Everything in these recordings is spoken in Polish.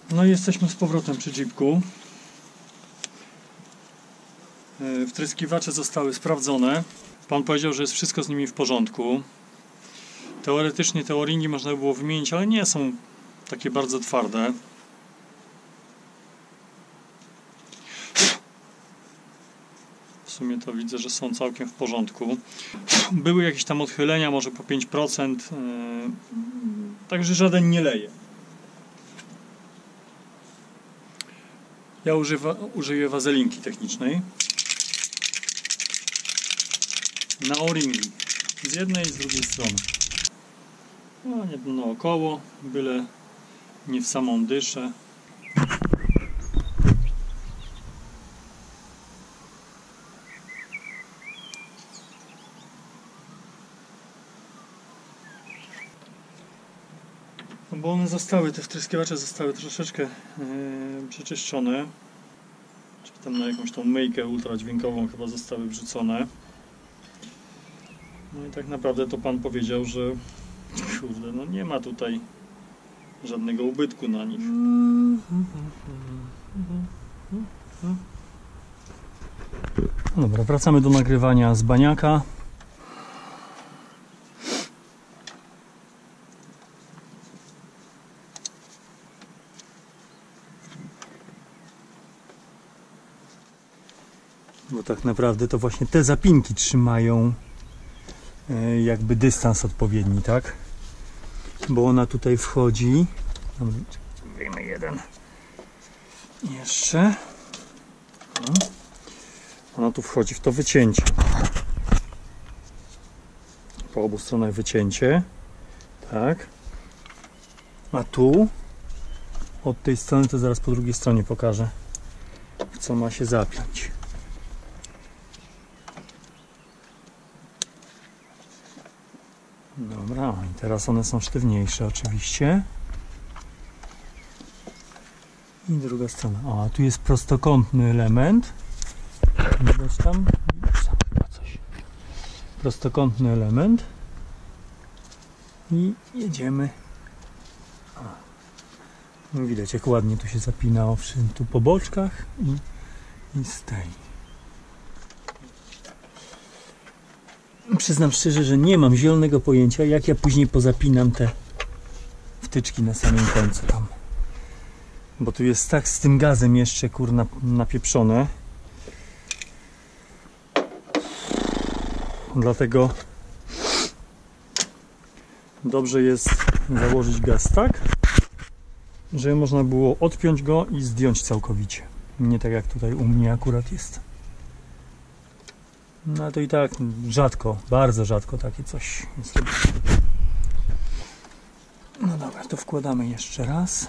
No i jesteśmy z powrotem przy jeepku. Wtryskiwacze zostały sprawdzone. Pan powiedział, że jest wszystko z nimi w porządku. Teoretycznie te o-ringi można by było wymienić, ale nie są takie bardzo twarde. W sumie to widzę, że są całkiem w porządku. Były jakieś tam odchylenia, może po 5%. Także żaden nie leje. Ja użyję wazelinki technicznej na o-ringi z jednej i z drugiej strony. No, nie naokoło, byle nie w samą dyszę. No bo one zostały, te wtryskiwacze zostały troszeczkę przeczyszczone. Czy tam na jakąś tą myjkę ultradźwiękową chyba zostały wrzucone. No i tak naprawdę to pan powiedział, że kurde, no nie ma tutaj żadnego ubytku na nich. No dobra, wracamy do nagrywania z baniaka. Bo tak naprawdę to właśnie te zapinki trzymają jakby dystans odpowiedni, tak? Bo ona tutaj wchodzi. Wyjmę jeden. Jeszcze. Ona tu wchodzi w to wycięcie. Po obu stronach wycięcie. Tak. A tu od tej strony to zaraz po drugiej stronie pokażę, w co ma się zapiąć. Dobra, i teraz one są sztywniejsze oczywiście. I druga strona. O, a tu jest prostokątny element. Widać tam? Widać tam chyba coś. Prostokątny element. I jedziemy. O. No widać, jak ładnie tu się zapina, owszem, tu po boczkach i z tej. Przyznam szczerze, że nie mam zielonego pojęcia, jak ja później pozapinam te wtyczki na samym końcu tam. Bo tu jest tak z tym gazem jeszcze, kurna, napieprzone. Dlatego dobrze jest założyć gaz tak, żeby można było odpiąć go i zdjąć całkowicie. Nie tak jak tutaj u mnie akurat jest. No to i tak rzadko, bardzo rzadko takie coś jest robione. No dobra, to wkładamy jeszcze raz.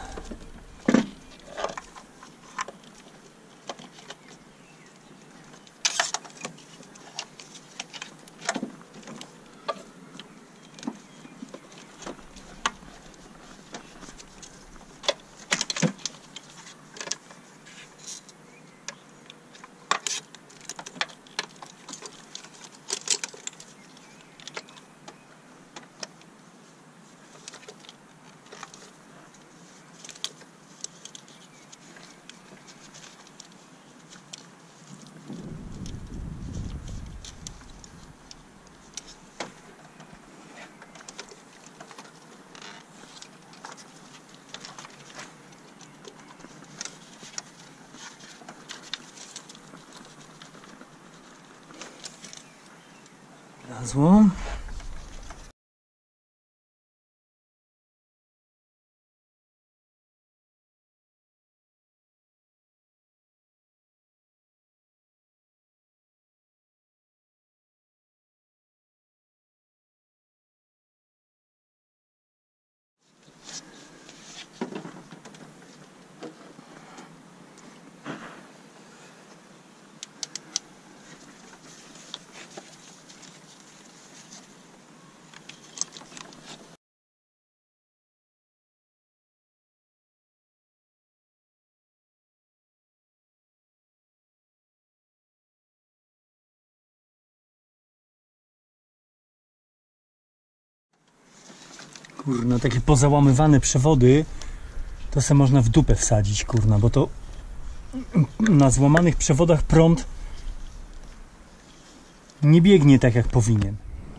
Zło. Kurna, takie pozałamywane przewody. to se można w dupę wsadzić, kurna, bo to na złamanych przewodach prąd nie biegnie tak jak powinien.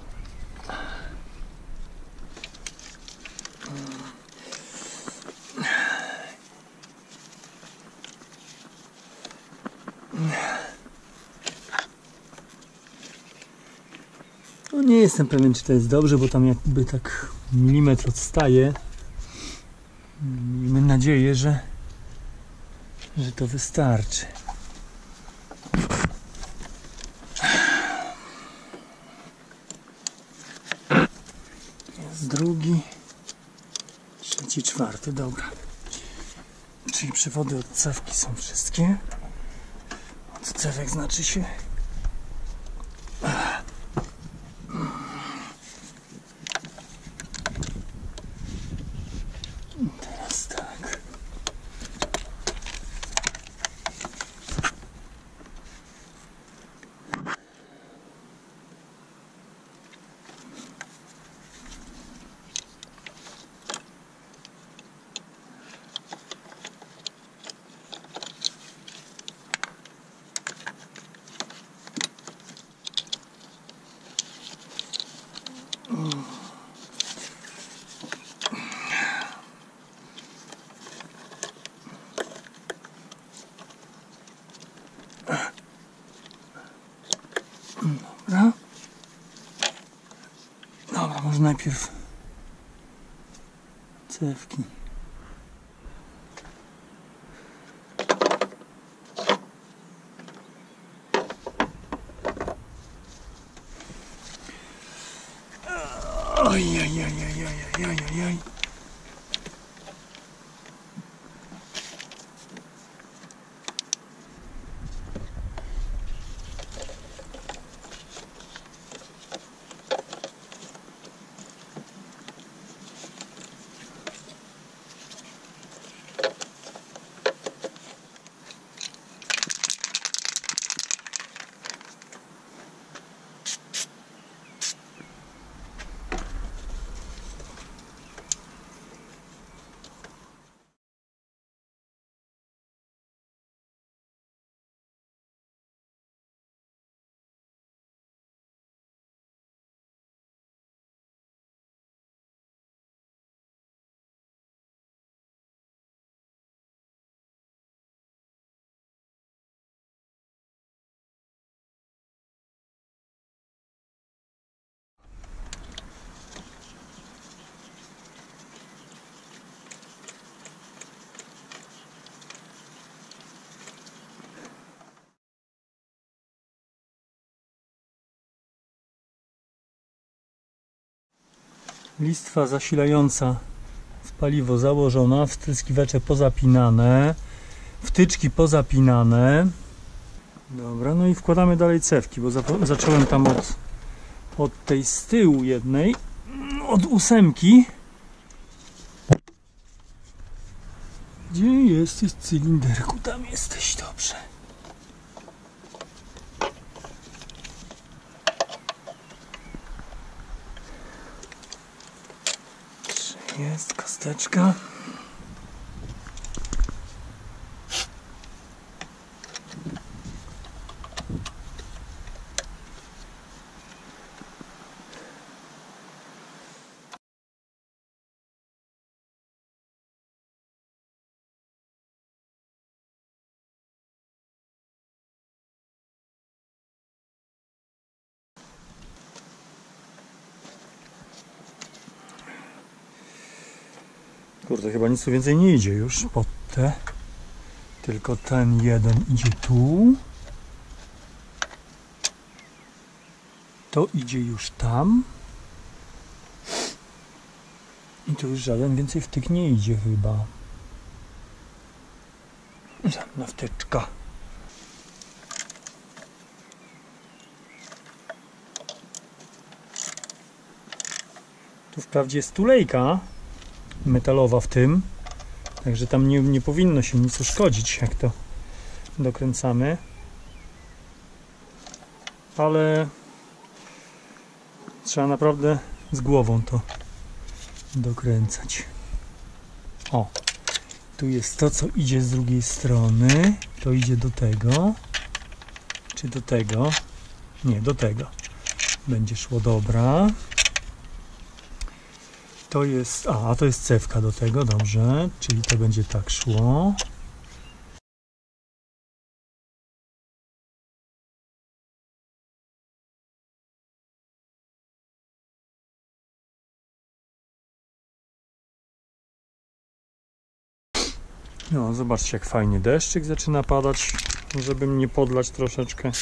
No nie jestem pewien, czy to jest dobrze, bo tam jakby tak milimetr odstaje. Miejmy nadzieję, że to wystarczy. Jest drugi, trzeci, czwarty, dobra. Czyli przewody od cewki są wszystkie. Od cewek znaczy się. Teraz tak. Dobra. Dobra, może najpierw cewki. Oj. Listwa zasilająca w paliwo założona, wtryskiwacze pozapinane, wtyczki pozapinane. Dobra, no i wkładamy dalej cewki, bo zacząłem tam od tej z tyłu jednej, od 8. Gdzie jesteś, cylinderku? Tam jesteś, dobrze. Jest kosteczka. Kurde, chyba nic tu więcej nie idzie już pod te. Tylko ten jeden idzie tu. To idzie już tam. I tu już żaden więcej wtyk nie idzie chyba. Żadna wtyczka. Tu wprawdzie jest tulejka metalowa w tym, także tam nie powinno się nic uszkodzić, jak to dokręcamy, ale trzeba naprawdę z głową to dokręcać. O, Tu jest to, co idzie z drugiej strony. To idzie do tego. Czy do tego? Nie, do tego. Będzie szło, dobra. To jest... A to jest cewka do tego, dobrze. Czyli to będzie tak szło. No, zobaczcie, jak fajnie deszczyk zaczyna padać, żeby mnie podlać troszeczkę.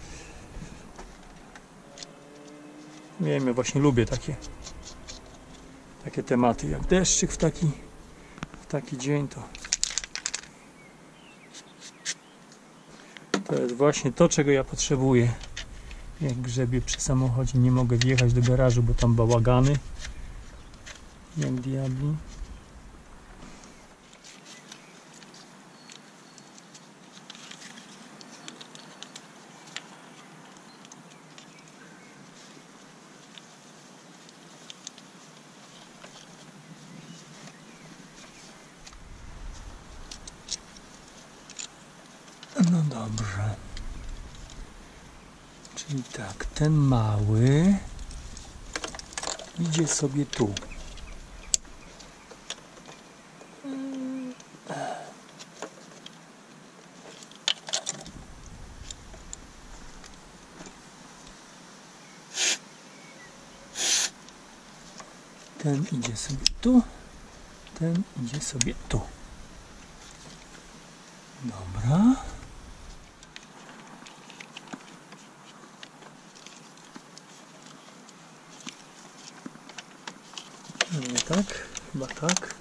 Wiem, ja właśnie lubię takie tematy, jak deszczyk w taki dzień, to jest właśnie to, czego ja potrzebuję. Jak grzebię przy samochodzie, nie mogę wjechać do garażu, bo tam bałagany jak diabli. No dobrze. Czyli tak, ten mały idzie sobie tu. Ten idzie sobie tu. Ten idzie sobie tu. Dobra. Nie tak, chyba tak.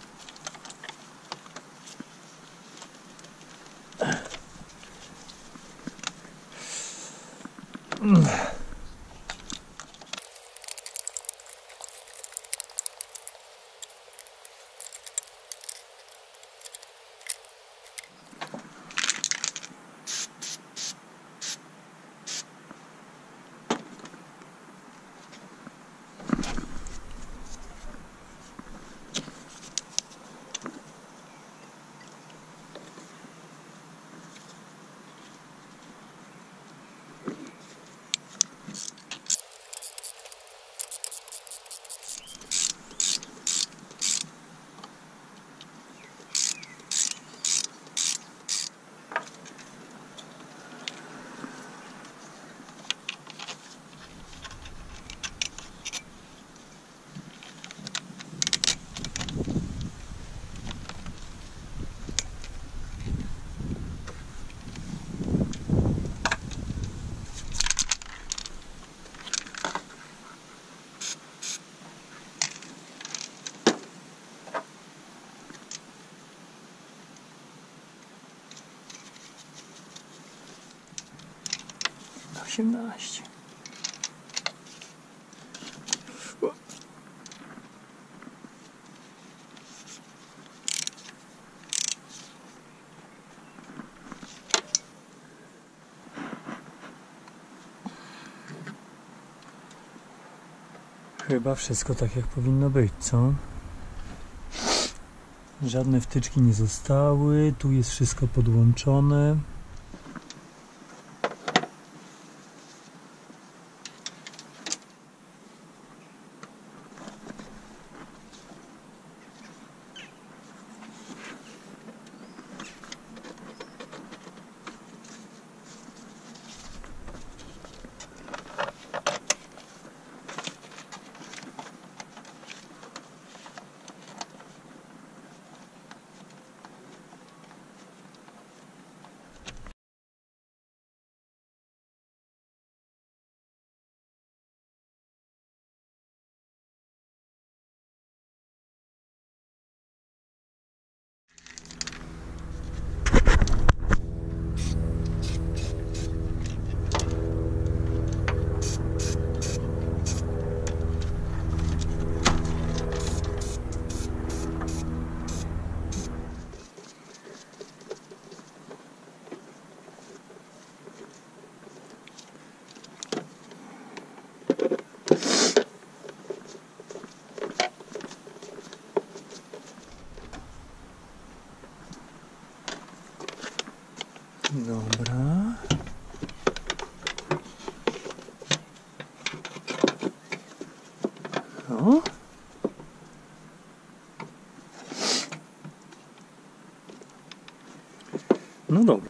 Osiemnaście. Chyba wszystko tak, jak powinno być, co? Żadne wtyczki nie zostały. Tu jest wszystko podłączone. Dobra. O. No dobra.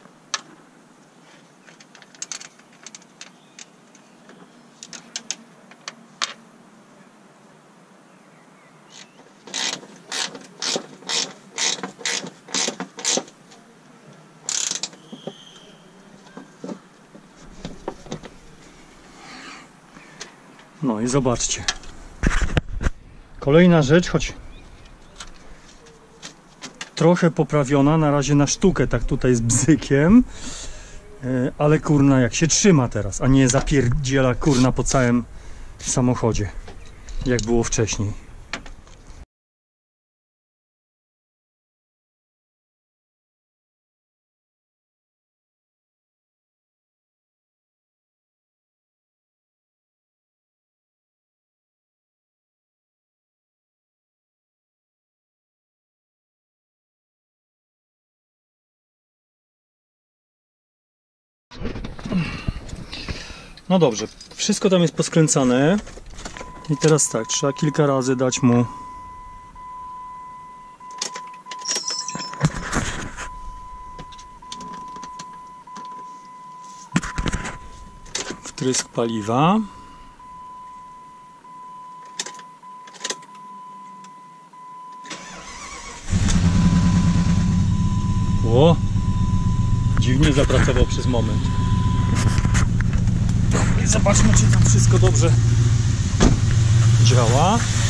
No i zobaczcie. Kolejna rzecz, choć trochę poprawiona, na razie na sztukę, tak tutaj z bzykiem, ale kurna jak się trzyma teraz, a nie zapierdziela kurna po całym samochodzie, jak było wcześniej. No dobrze, wszystko tam jest poskręcane i teraz tak, trzeba kilka razy dać mu wtrysk paliwa. O! Dziwnie zapracował przez moment. Zobaczmy, czy tam wszystko dobrze działa.